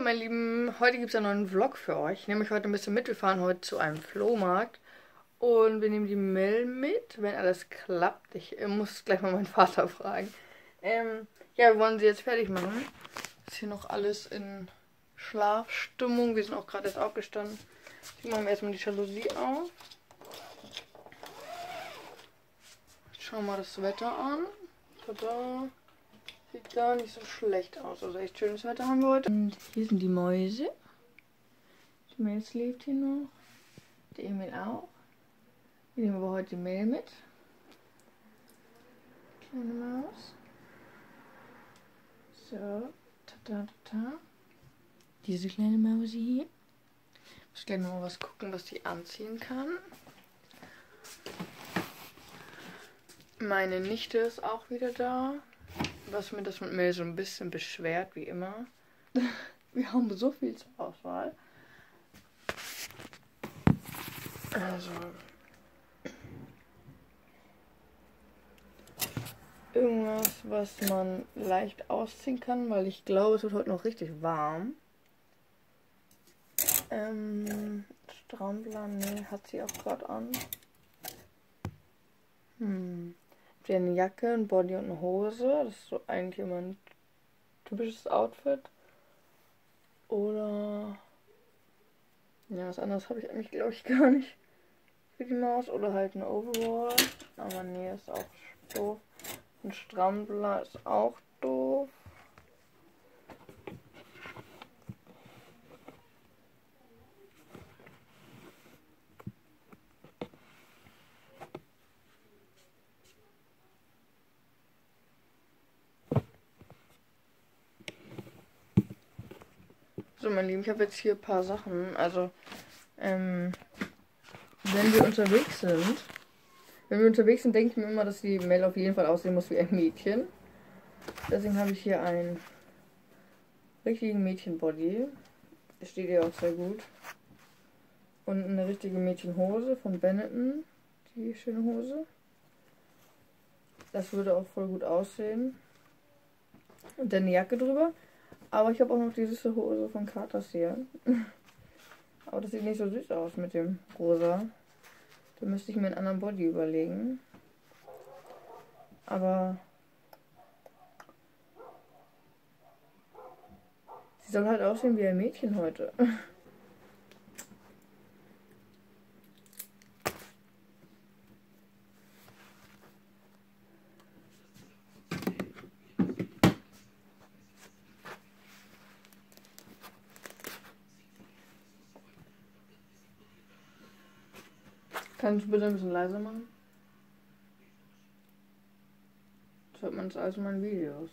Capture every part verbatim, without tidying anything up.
meine Lieben, heute gibt es einen neuen Vlog für euch. Ich nehme euch heute ein bisschen mit. Wir fahren heute zu einem Flohmarkt und wir nehmen die Mel mit, wenn alles klappt. Ich äh, muss gleich mal meinen Vater fragen. Ähm, ja, wir wollen sie jetzt fertig machen. Ist hier noch alles in Schlafstimmung. Wir sind auch gerade erst aufgestanden. Jetzt machen wir erstmal die Jalousie auf. Schauen wir mal das Wetter an. Tada. Sieht gar nicht so schlecht aus. Also echt schönes Wetter haben wir heute. Und hier sind die Mäuse. Die Mel lebt hier noch. Der Emil auch. Wir nehmen aber heute die Mel mit. Kleine Maus. So. Tada, tada. Diese kleine Maus hier. Ich muss gleich noch mal was gucken, was die anziehen kann. Meine Nichte ist auch wieder da. Was mir das mit Mel so ein bisschen beschwert, wie immer. Wir haben so viel zur Auswahl. Also. Irgendwas, was man leicht ausziehen kann, weil ich glaube, es wird heute noch richtig warm. Ähm, Strampler, ne, hat sie auch gerade an. Hm. Eine Jacke, ein Body und eine Hose. Das ist so eigentlich immer ein typisches Outfit. Oder. Ja, was anderes habe ich eigentlich, glaube ich, gar nicht für die Maus. Oder halt eine Overall. Aber nee, ist auch doof. Ein Strampler ist auch doof. So, mein Lieben, ich habe jetzt hier ein paar Sachen. Also, ähm, wenn wir unterwegs sind, wenn wir unterwegs sind, denke ich mir immer, dass die Mel auf jeden Fall aussehen muss wie ein Mädchen. Deswegen habe ich hier einen richtigen Mädchenbody. Der steht ihr auch sehr gut. Und eine richtige Mädchenhose von Benetton. Die schöne Hose. Das würde auch voll gut aussehen. Und dann eine Jacke drüber. Aber ich habe auch noch die süße Hose von Katas hier. Aber das sieht nicht so süß aus mit dem Rosa. Da müsste ich mir einen anderen Body überlegen. Aber sie soll halt aussehen wie ein Mädchen heute. Kannst du bitte ein bisschen leiser machen? Das hört man jetzt alles in meinen Videos.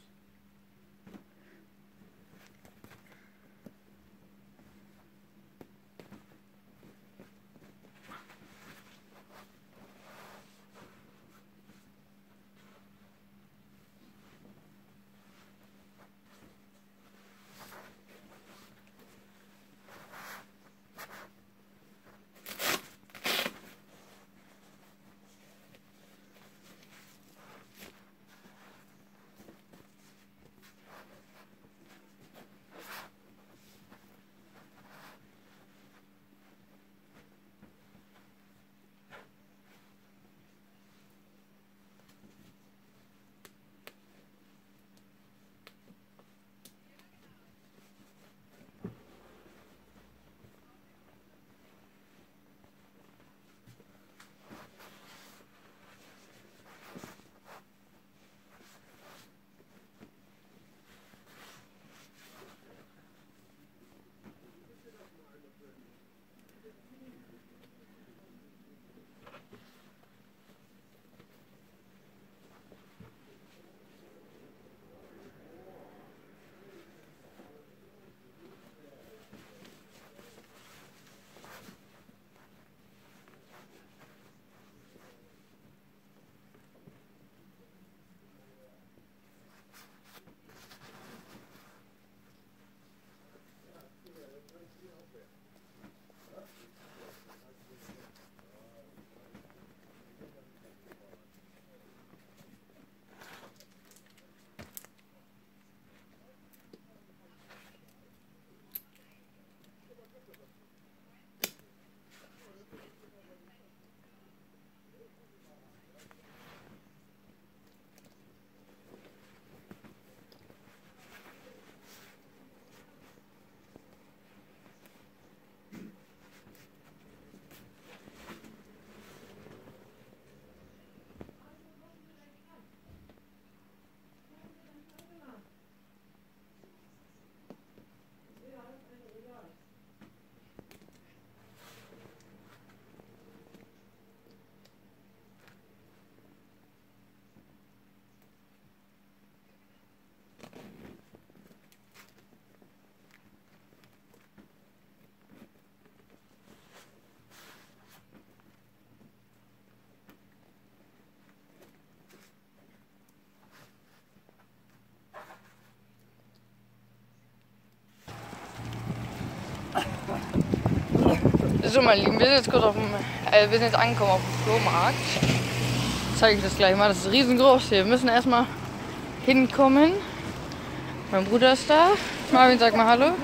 So, meine Lieben, wir sind jetzt kurz auf dem, äh, wir sind jetzt angekommen auf dem Flohmarkt. Zeige ich das gleich mal. Das ist riesengroß hier. Wir müssen erstmal hinkommen. Mein Bruder ist da. Marvin, sag mal Hallo.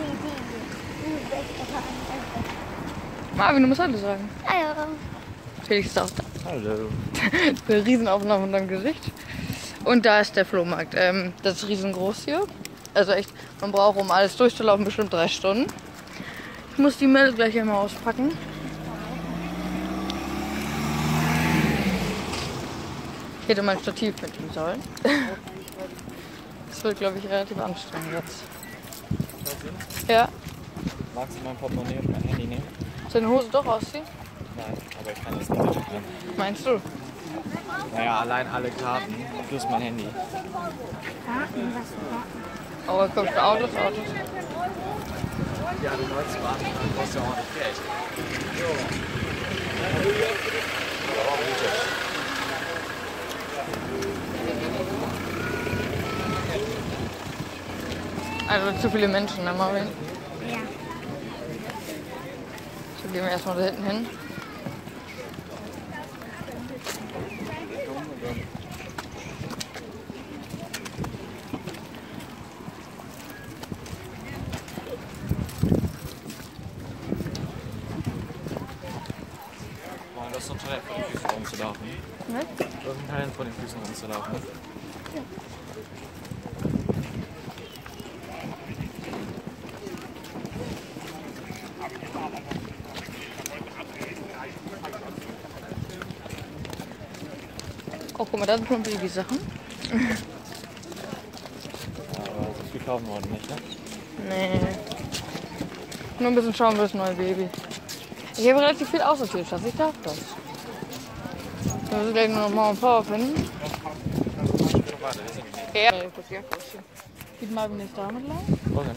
Marvin, du musst Hallo sagen. Hallo. Felix ist auch da. Hallo. Eine Riesenaufnahme von deinem Gesicht. Und da ist der Flohmarkt. Ähm, das ist riesengroß hier. Also echt, man braucht, um alles durchzulaufen, bestimmt drei Stunden. Ich muss die Meldung gleich einmal auspacken. Ich hätte mein Stativ mitnehmen sollen. Das wird, glaube ich, relativ anstrengend jetzt. Ja. Magst du mein Portemonnaie und mein Handy nehmen? Soll deine Hose doch ausziehen? Nein, aber ich kann das nicht mitnehmen. Meinst du? Naja, allein alle Karten plus mein Handy. Karten, was für Karten? Oh, da kommt Autos, Autos. Ja, du neu zu warten, dann kostet ja ordentlich Geld. Also zu viele Menschen, ne Marvin? Ja. So gehen wir erstmal da hinten hin. Das ist so ein Talent vor den Füßen rumzulaufen. Was? Das ist ein Talent vor den Füßen rumzulaufen. Oh, guck mal, da sind schon Babysachen. Aber so viel kaufen wir heute nicht, ne? Nee. Nur ein bisschen schauen für das neue Baby. Ich habe relativ viel aussortiert, Schatz. Ich darf das. Wir müssen gleich nur noch Mama und Papa finden. Warte, wir sind nicht. Ja. Geht Marvin nicht damit lang? Okay, ne?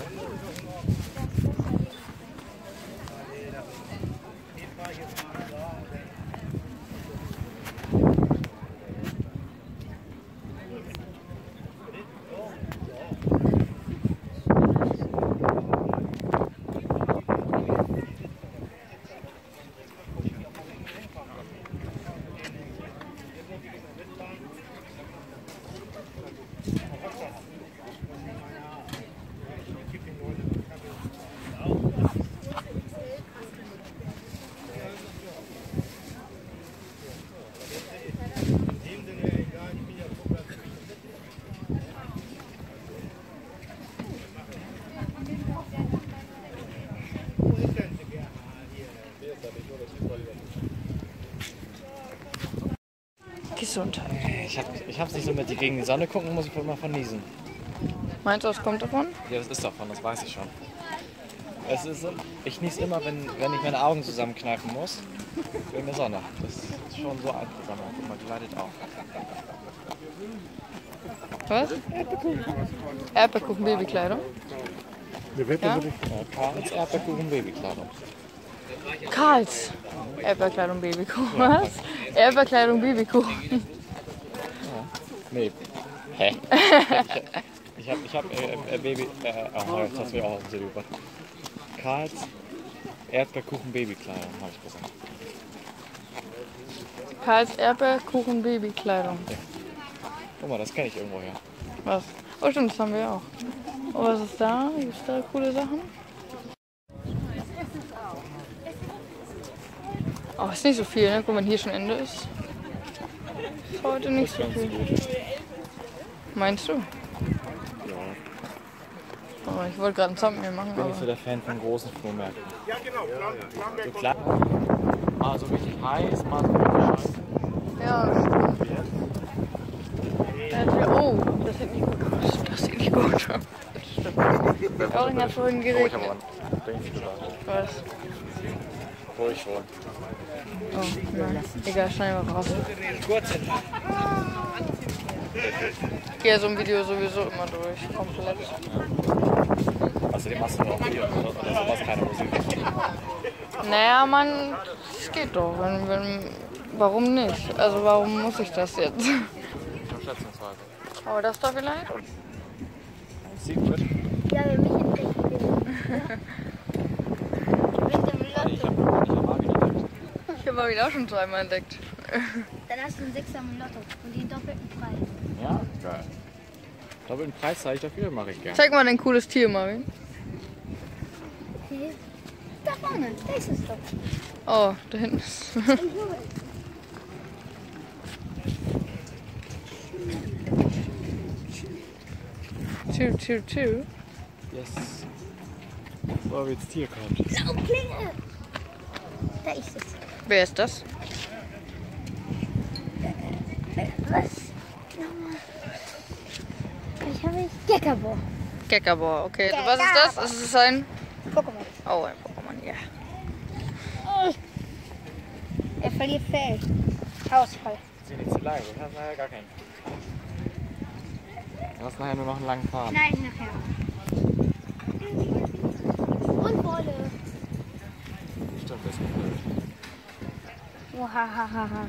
Gesundheit. Ich hab, ich hab's nicht so mit, die gegen die Sonne gucken, muss ich immer verniesen. Meinst du, das kommt davon? Ja, das ist davon, das weiß ich schon. Es ist, ich niese immer, wenn, wenn ich meine Augen zusammenkneifen muss, wegen der Sonne. Das ist schon so einprägsam. Guck mal, die leidet auch. Was? Erdbeerkuchen Babykleidung. Ja? Ja, Karls Erdbeerkuchen Babykleidung. Karls Erdbeerkleidung Babykuchen. Was? Erdbeerkleidung Babykuchen. Nee. Hä? Ich hab, ich hab äh, äh, Baby. Äh, oh, jetzt hast du mich auch auf den Sinn gebracht. Karls Erdbeerkuchen Babykleidung, habe ich gesagt. Karls Erdbeerkuchen Babykleidung. Ja. Guck mal, das kenne ich irgendwo her. Was? Oh stimmt, das haben wir auch. Oh, was ist da? Gibt es da coole Sachen? Oh, ist nicht so viel, ne? Guck mal, wenn hier schon Ende ist. Ist heute nicht so viel. Meinst du? Ja. Oh, ich wollte gerade ein Thumbnail machen, Ich bin nicht so aber... der Fan von großen Flohmärkten. Ja, genau. So klein. Mal so richtig heiß, mal so richtig scheiße. Ja, stimmt. Ja, oh, das sieht nicht gut aus. Das sieht nicht gut aus. Das stimmt. Oring hat vorhin Oh, ich geregnet. habe aber bin ich gestartet. Was? Ruhig schon. Oh, nein. Egal, schneiden wir raus. Ich gehe so ein Video sowieso immer durch. Komplett. Außerdem machst du auch Video oder, oder sowas, keine Musik. Naja, Mann, es geht doch. Wenn, wenn, warum nicht? Also warum muss ich das jetzt? Schätzungsweise. Aber das doch vielleicht? Secret? Ja, wir müssen nicht. Mit dem Ich Lotto. hab, ich hab Marvin auch schon zweimal entdeckt. Dann hast du einen Sechser im Lotto und den doppelten Preis. Ja, geil. Doppelten Preis zahle ich dafür, mache ich gerne. Zeig mal dein cooles Tier, Marvin. Okay. Da vorne, da ist es doch. Oh, da hinten ist. Two, two, two. Yes. So, wie jetzt Tier kommt. Saugklinge! Da ist es. Wer ist das? Was? Ich habe ich. Gekabo. Gekabor, okay. Was ist das? Das ist ein. Pokémon. Oh, ein Pokémon, ja. Er verliert Fell. Ausfall. Das ist nicht zu lang, du hast nachher gar keinen. Du hast nachher nur noch einen langen Faden. Nein, nachher. Und Wolle. Stimmt, das ist blöd. Wahahaha.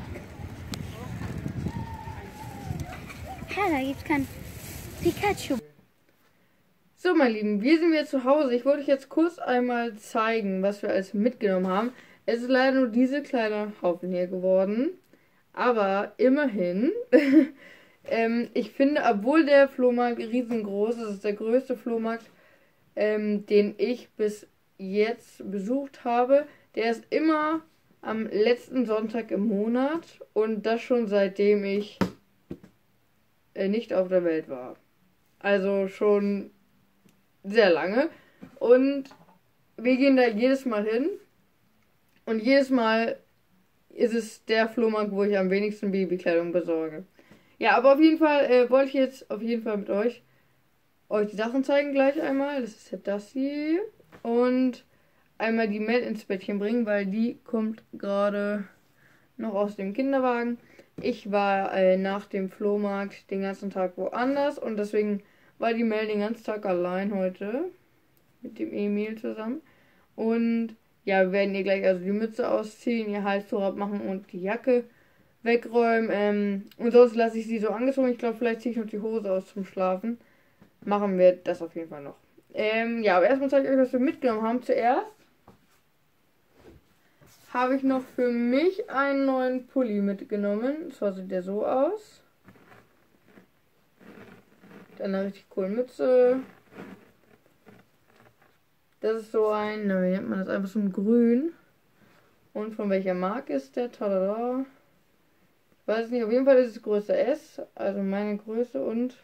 Ja, da gibt's kein Pikachu. So, meine Lieben, wir sind wieder zu Hause. Ich wollte euch jetzt kurz einmal zeigen, was wir alles mitgenommen haben. Es ist leider nur dieser kleine Haufen hier geworden. Aber immerhin, ähm, ich finde, obwohl der Flohmarkt riesengroß ist, ist der größte Flohmarkt, ähm, den ich bis jetzt besucht habe. Der ist immer am letzten Sonntag im Monat und das schon seitdem ich äh, nicht auf der Welt war. Also schon sehr lange. Und wir gehen da jedes Mal hin. Und jedes Mal ist es der Flohmarkt, wo ich am wenigsten Babykleidung besorge. Ja, aber auf jeden Fall äh, wollte ich jetzt auf jeden Fall mit euch euch die Sachen zeigen gleich einmal. Das ist ja das hier. Und einmal die Mel ins Bettchen bringen, weil die kommt gerade noch aus dem Kinderwagen. Ich war äh, nach dem Flohmarkt den ganzen Tag woanders und deswegen war die Mel den ganzen Tag allein heute mit dem Emil zusammen. Und ja, wir werden ihr gleich also die Mütze ausziehen, ihr Halstuch abmachen und die Jacke wegräumen. Ähm, und sonst lasse ich sie so angezogen. Ich glaube, vielleicht ziehe ich noch die Hose aus zum Schlafen. Machen wir das auf jeden Fall noch. Ähm, ja, aber erstmal zeige ich euch, was wir mitgenommen haben. Zuerst habe ich noch für mich einen neuen Pulli mitgenommen. Zwar sieht der so aus. Dann eine richtig coole Mütze. Das ist so ein, na, wie nennt man das? Einfach so ein Grün. Und von welcher Marke ist der? Tada. Ich weiß es nicht, auf jeden Fall ist es Größe S. Also meine Größe und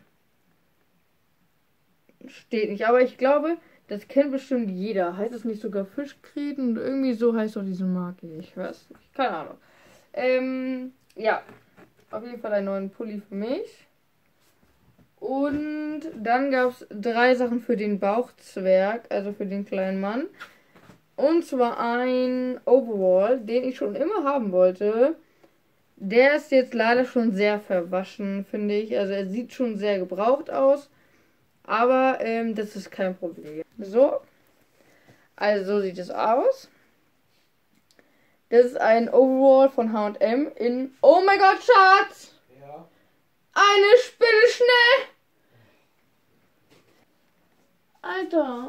steht nicht. Aber ich glaube, das kennt bestimmt jeder. Heißt es nicht sogar Fischgräten? Irgendwie so heißt doch diese Marke. Ich weiß nicht. Keine Ahnung. Ähm, ja. Auf jeden Fall einen neuen Pulli für mich. Und dann gab es drei Sachen für den Bauchzwerg, also für den kleinen Mann. Und zwar ein Overall, den ich schon immer haben wollte. Der ist jetzt leider schon sehr verwaschen, finde ich. Also er sieht schon sehr gebraucht aus. Aber ähm, das ist kein Problem. So. Also so sieht es aus. Das ist ein Overall von H und M in... Oh mein Gott, Schatz! Ja. Eine Spinne, schnell! Alter.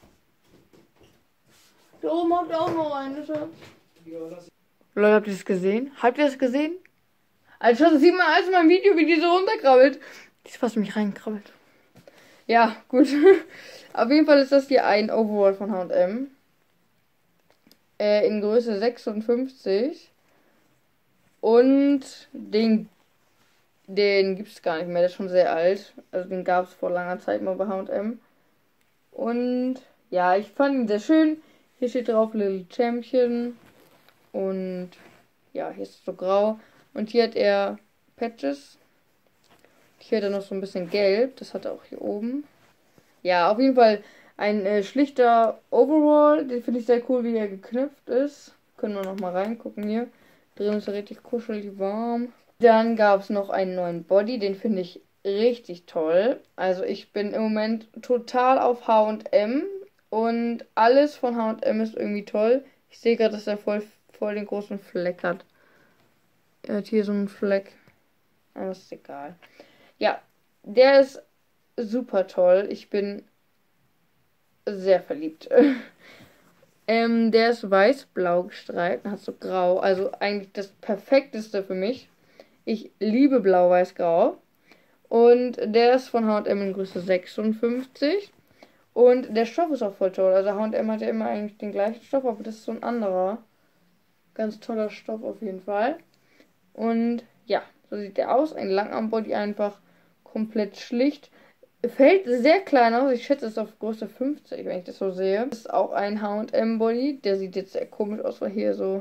Da oben habt ihr auch noch eine, Schatz. Leute, habt ihr das gesehen? Habt ihr das gesehen? Also, Schatz, das sieht man alles in meinem Video, wie die so runterkrabbelt. Die ist fast in mich reingekrabbelt. Ja, gut. Auf jeden Fall ist das hier ein Overall von H und M. Äh, in Größe sechsundfünfzig. Und den Den gibt es gar nicht mehr, der ist schon sehr alt. Also den gab es vor langer Zeit mal bei H und M. Und ja, ich fand ihn sehr schön. Hier steht drauf Little Champion. Und ja, hier ist es so grau. Und hier hat er Patches. Hier hat er noch so ein bisschen gelb. Das hat er auch hier oben. Ja, auf jeden Fall ein äh, schlichter Overall. Den finde ich sehr cool, wie er geknüpft ist. Können wir noch mal reingucken hier. Drin ist er richtig kuschelig warm. Dann gab es noch einen neuen Body, den finde ich richtig toll. Also ich bin im Moment total auf H und M und alles von H und M ist irgendwie toll. Ich sehe gerade, dass er voll, voll den großen Fleck hat. Er hat hier so einen Fleck. Aber ist egal. Ja, der ist super toll. Ich bin sehr verliebt. Ähm, der ist weiß-blau gestreift und hat so grau. Also eigentlich das perfekteste für mich. Ich liebe blau-weiß-grau. Und der ist von H und M in Größe sechsundfünfzig. Und der Stoff ist auch voll toll. Also H und M hat ja immer eigentlich den gleichen Stoff, aber das ist so ein anderer. Ganz toller Stoff auf jeden Fall. Und ja, so sieht der aus. Ein Langarmbody einfach komplett schlicht. Fällt sehr klein aus. Ich schätze, es ist auf Größe fünfzig, wenn ich das so sehe. Das ist auch ein H und M Body. Der sieht jetzt sehr komisch aus, weil hier so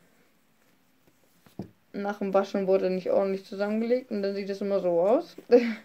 nach dem Waschen wurde nicht ordentlich zusammengelegt. Und dann sieht es immer so aus.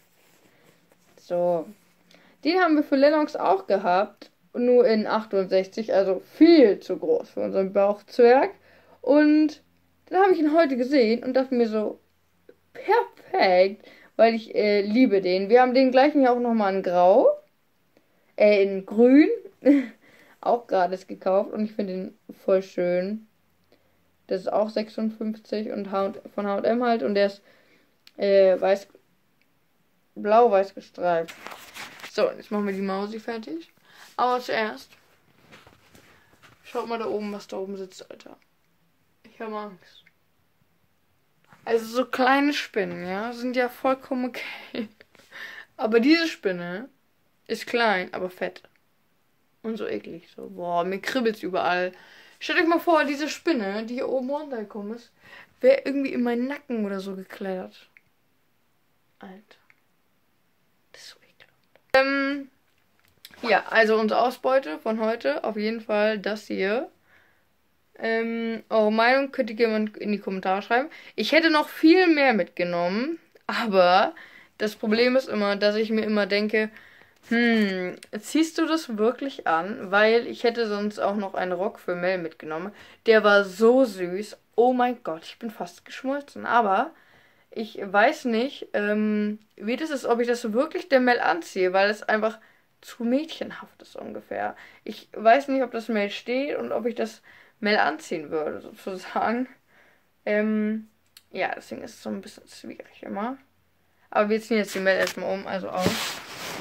So. Den haben wir für Lennox auch gehabt. Nur in achtundsechzig. Also viel zu groß für unseren Bauchzwerg. Und dann habe ich ihn heute gesehen und dachte mir so, perfekt. Weil ich äh, liebe den. Wir haben den gleichen hier auch nochmal in Grau. Äh, in Grün. Auch gerade gekauft. Und ich finde den voll schön. Das ist auch sechsundfünfzig und H- von H und M halt. Und der ist äh, weiß, blau-weiß gestreift. So, jetzt machen wir die Mausi fertig. Aber zuerst. Schaut mal da oben, was da oben sitzt, Alter. Ich habe Angst. Also so kleine Spinnen, ja, sind ja vollkommen okay. Aber diese Spinne ist klein, aber fett. Und so eklig. So, boah, mir kribbelt's überall. Stellt euch mal vor, diese Spinne, die hier oben runtergekommen ist, wäre irgendwie in meinen Nacken oder so geklettert. Alter. Das ist so ekelhaft. Ähm, ja, also unsere Ausbeute von heute, auf jeden Fall das hier. Ähm, eure Meinung könnt ihr gerne in die Kommentare schreiben. Ich hätte noch viel mehr mitgenommen, aber das Problem ist immer, dass ich mir immer denke, hm, ziehst du das wirklich an? Weil ich hätte sonst auch noch einen Rock für Mel mitgenommen. Der war so süß. Oh mein Gott, ich bin fast geschmolzen. Aber ich weiß nicht, ähm, wie das ist, ob ich das wirklich der Mel anziehe, weil es einfach zu mädchenhaft ist ungefähr. Ich weiß nicht, ob das Mel steht und ob ich das Mel anziehen würde, sozusagen. Ähm, ja, deswegen ist es so ein bisschen schwierig immer. Aber wir ziehen jetzt die Mel erstmal um, also aus.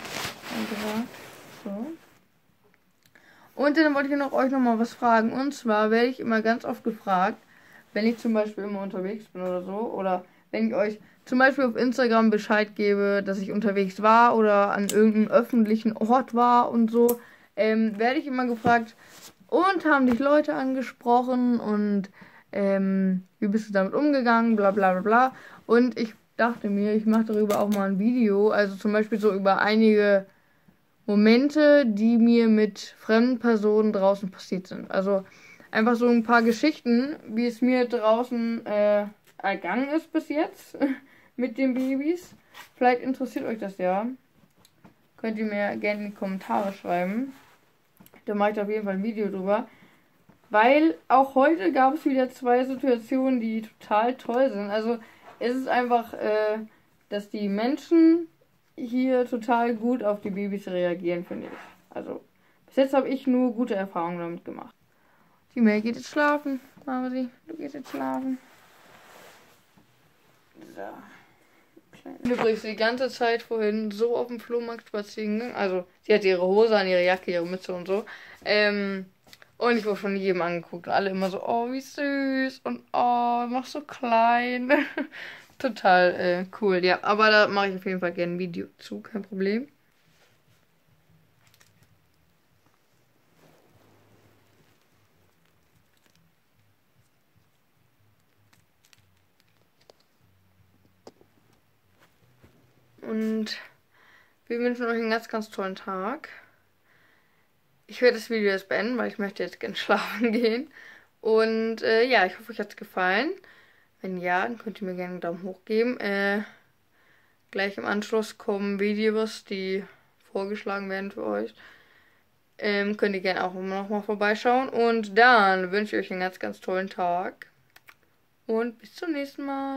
So. Und dann wollte ich noch euch noch mal was fragen. Und zwar werde ich immer ganz oft gefragt, wenn ich zum Beispiel immer unterwegs bin oder so, oder wenn ich euch zum Beispiel auf Instagram Bescheid gebe, dass ich unterwegs war oder an irgendeinem öffentlichen Ort war und so, ähm, werde ich immer gefragt, und haben dich Leute angesprochen und ähm, wie bist du damit umgegangen, bla bla bla bla. Und ich dachte mir, ich mache darüber auch mal ein Video, also zum Beispiel so über einige Momente, die mir mit fremden Personen draußen passiert sind. Also einfach so ein paar Geschichten, wie es mir draußen äh, ergangen ist bis jetzt mit den Babys. Vielleicht interessiert euch das ja. Könnt ihr mir gerne in die Kommentare schreiben. Da mache ich auf jeden Fall ein Video drüber. Weil auch heute gab es wieder zwei Situationen, die total toll sind. Also es ist einfach, äh, dass die Menschen hier total gut auf die Babys reagieren, finde ich. Also bis jetzt habe ich nur gute Erfahrungen damit gemacht. Die Mel geht jetzt schlafen. Mama, sie, du gehst jetzt schlafen. So. Übrigens die ganze Zeit vorhin so auf dem Flohmarkt spazieren gegangen. Also sie hat ihre Hose an, ihre Jacke, ihre Mütze und so. Ähm, und ich wurde von jedem angeguckt. Und alle immer so, oh, wie süß. Und oh, mach so klein. Total äh, cool, ja. Aber da mache ich auf jeden Fall gerne ein Video zu, kein Problem. Und wir wünschen euch einen ganz, ganz tollen Tag. Ich werde das Video jetzt beenden, weil ich möchte jetzt gerne schlafen gehen. Und äh, ja, ich hoffe, euch hat es gefallen. Wenn ja, dann könnt ihr mir gerne einen Daumen hoch geben. Äh, gleich im Anschluss kommen Videos, die vorgeschlagen werden für euch. Ähm, könnt ihr gerne auch immer noch mal vorbeischauen. Und dann wünsche ich euch einen ganz, ganz tollen Tag. Und bis zum nächsten Mal.